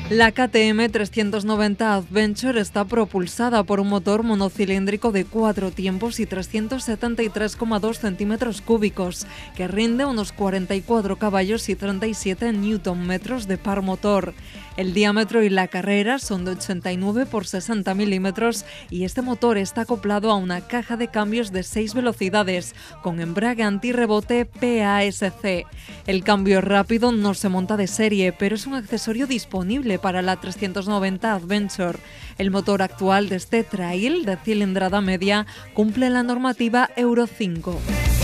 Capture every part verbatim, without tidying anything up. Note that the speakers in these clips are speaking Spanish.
La K T M trescientos noventa Adventure está propulsada por un motor monocilíndrico de cuatro tiempos y trescientos setenta y tres coma dos centímetros cúbicos, que rinde unos cuarenta y cuatro caballos y treinta y siete newton metros de par motor. El diámetro y la carrera son de ochenta y nueve por sesenta milímetros y este motor está acoplado a una caja de cambios de seis velocidades con embrague antirrebote P A S C. El cambio rápido no se monta de serie, pero es un accesorio disponible para la trescientos noventa Adventure. El motor actual de este trail de cilindrada media cumple la normativa Euro cinco.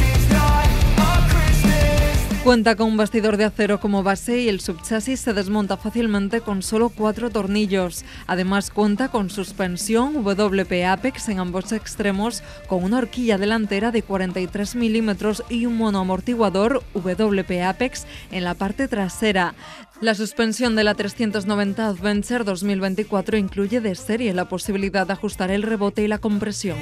Cuenta con un bastidor de acero como base y el subchasis se desmonta fácilmente con solo cuatro tornillos. Además cuenta con suspensión W P Apex en ambos extremos, con una horquilla delantera de cuarenta y tres milímetros y un monoamortiguador W P Apex en la parte trasera. La suspensión de la trescientos noventa Adventure dos mil veinticuatro incluye de serie la posibilidad de ajustar el rebote y la compresión.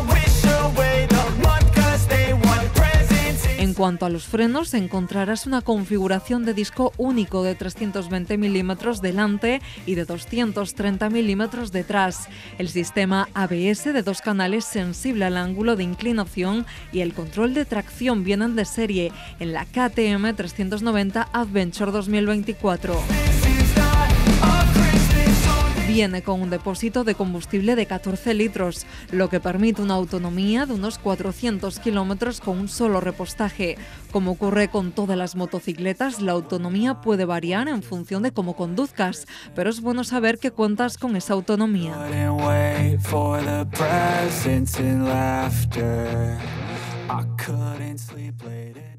En cuanto a los frenos, encontrarás una configuración de disco único de trescientos veinte milímetros delante y de doscientos treinta milímetros detrás. El sistema A B S de dos canales sensible al ángulo de inclinación y el control de tracción vienen de serie en la K T M trescientos noventa Adventure dos mil veinticuatro. Viene con un depósito de combustible de catorce litros, lo que permite una autonomía de unos cuatrocientos kilómetros con un solo repostaje. Como ocurre con todas las motocicletas, la autonomía puede variar en función de cómo conduzcas, pero es bueno saber que cuentas con esa autonomía. I couldn't sleep late at